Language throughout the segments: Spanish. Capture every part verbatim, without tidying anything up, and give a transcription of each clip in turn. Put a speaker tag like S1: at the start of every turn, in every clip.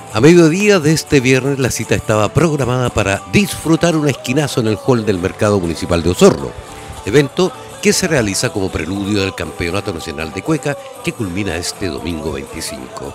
S1: A mediodía de este viernes la cita estaba programada para disfrutar un esquinazo en el hall del Mercado Municipal de Osorno, evento que se realiza como preludio del Campeonato Nacional de Cueca que culmina este domingo veinticinco.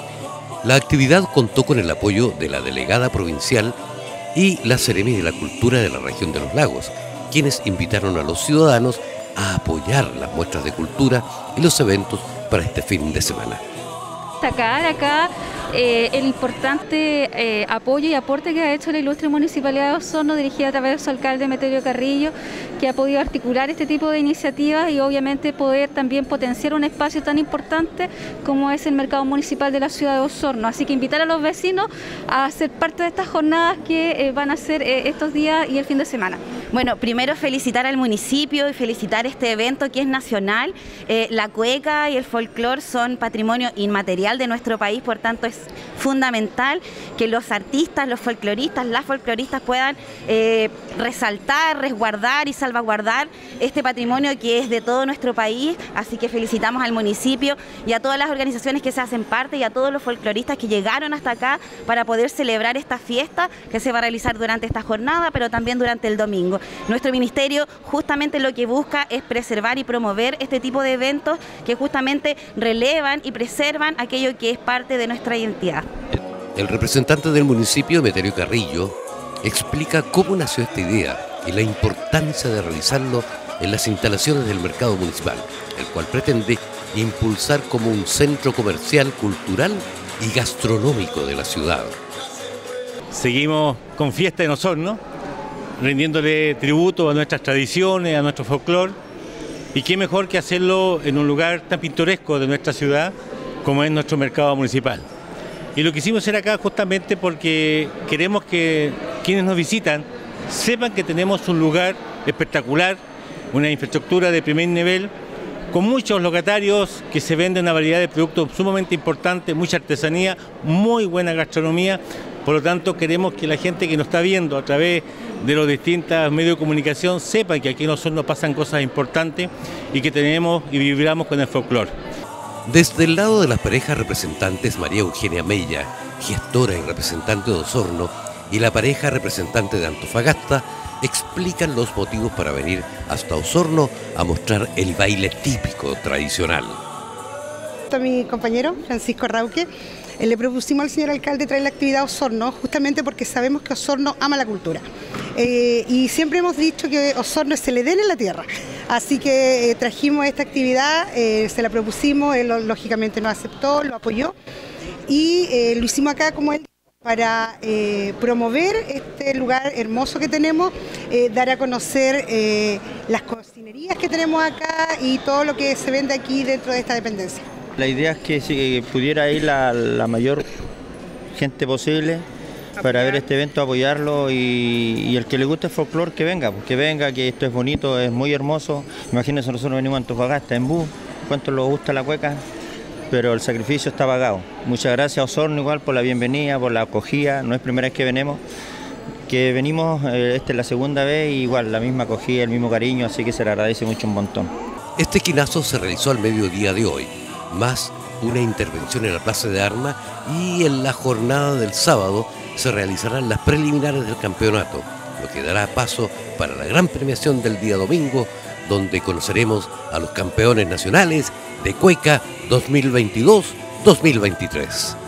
S1: La actividad contó con el apoyo de la delegada provincial y la Seremi de la Cultura de la región de los Lagos, quienes invitaron a los ciudadanos a apoyar las muestras de cultura y los eventos para este fin de semana.
S2: Destacar acá eh, el importante eh, apoyo y aporte que ha hecho la ilustre Municipalidad de Osorno, dirigida a través de su alcalde Meterio Carrillo, que ha podido articular este tipo de iniciativas y obviamente poder también potenciar un espacio tan importante como es el Mercado Municipal de la ciudad de Osorno. Así que invitar a los vecinos a ser parte de estas jornadas que eh, van a ser eh, estos días y el fin de semana.
S3: Bueno, primero felicitar al municipio y felicitar este evento que es nacional. Eh, la cueca y el folclore son patrimonio inmaterial de nuestro país, por tanto es fundamental que los artistas, los folcloristas, las folcloristas puedan eh, resaltar, resguardar y salvaguardar este patrimonio que es de todo nuestro país. Así que felicitamos al municipio y a todas las organizaciones que se hacen parte y a todos los folcloristas que llegaron hasta acá para poder celebrar esta fiesta que se va a realizar durante esta jornada, pero también durante el domingo. Nuestro ministerio justamente lo que busca es preservar y promover este tipo de eventos que justamente relevan y preservan aquello que es parte de nuestra identidad.
S1: El representante del municipio, Meterio Carrillo, explica cómo nació esta idea y la importancia de realizarlo en las instalaciones del mercado municipal, el cual pretende impulsar como un centro comercial, cultural y gastronómico de la ciudad.
S4: Seguimos con fiesta en Osorno, rindiéndole tributo a nuestras tradiciones, a nuestro folclore, y qué mejor que hacerlo en un lugar tan pintoresco de nuestra ciudad como es nuestro mercado municipal. Y lo quisimos hacer acá justamente porque queremos que quienes nos visitan sepan que tenemos un lugar espectacular, una infraestructura de primer nivel, con muchos locatarios que se venden una variedad de productos sumamente importantes, mucha artesanía, muy buena gastronomía. Por lo tanto, queremos que la gente que nos está viendo a través de los distintos medios de comunicación sepa que aquí en Osorno pasan cosas importantes y que tenemos y vibramos con el folclore.
S1: Desde el lado de las parejas representantes, María Eugenia Mella, gestora y representante de Osorno, y la pareja representante de Antofagasta, explican los motivos para venir hasta Osorno a mostrar el baile típico tradicional.
S5: A mi compañero Francisco Rauque, eh, le propusimos al señor alcalde traer la actividad a Osorno justamente porque sabemos que Osorno ama la cultura. Eh, y siempre hemos dicho que Osorno es el Edén en la tierra. Así que eh, trajimos esta actividad, eh, se la propusimos, él lógicamente nos aceptó, lo apoyó y eh, lo hicimos acá como él para eh, promover este lugar hermoso que tenemos, eh, dar a conocer eh, las cocinerías que tenemos acá y todo lo que se vende aquí dentro de esta dependencia.
S6: La idea es que si pudiera ir la, la mayor gente posible para ver este evento, apoyarlo y, y el que le guste el folclore que venga, que venga, que esto es bonito, es muy hermoso. Imagínense, nosotros venimos a Antofagasta en bus, cuánto nos gusta la cueca, pero el sacrificio está pagado. Muchas gracias a Osorno igual por la bienvenida, por la acogida, no es primera vez que venimos, que venimos, eh, esta es la segunda vez, y igual la misma acogida, el mismo cariño, así que se le agradece mucho un montón.
S1: Este esquinazo se realizó al mediodía de hoy, más una intervención en la Plaza de Armas, y en la jornada del sábado se realizarán las preliminares del campeonato, lo que dará paso para la gran premiación del día domingo, donde conoceremos a los campeones nacionales de Cueca dos mil veintidós dos mil veintitrés.